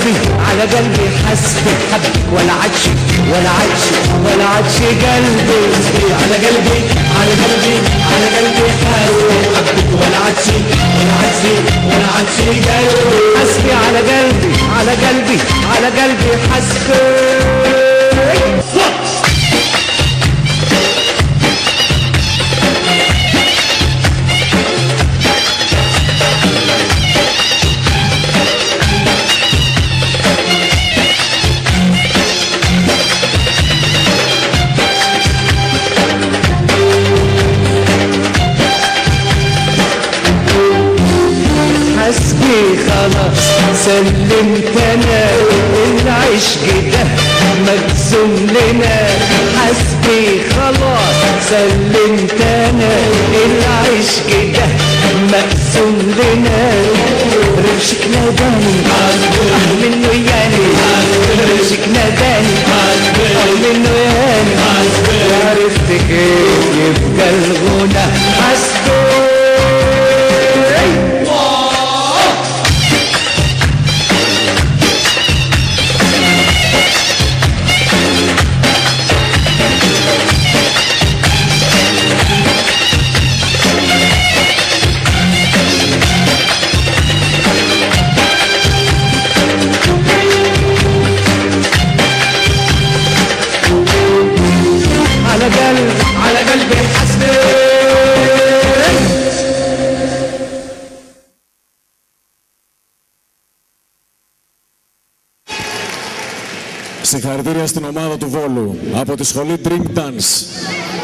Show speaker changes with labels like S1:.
S1: قلبي على قلبي حسبي حبك ولا عادش ولا عادش ولا عادش قلبي على قلبي على قلبي على قلبي حبك ولا عادش ولا عادش ولا عادش قلبي حسبي على قلبي على قلبي على قلبي حسبي. حسبي خلاص سلمت انا العشق ده مقسوم لنا حسبي خلاص سلمت انا العشق ده مقسوم لنا رمشك ناداني منه ياني رمشك ناداني منه ياني عرفت كيف يبقى الغنى حسبي. على قلبي حسبي.
S2: Συγχαρητήρια στην ομάδα του Βόλου από τη σχολή Dream Dance.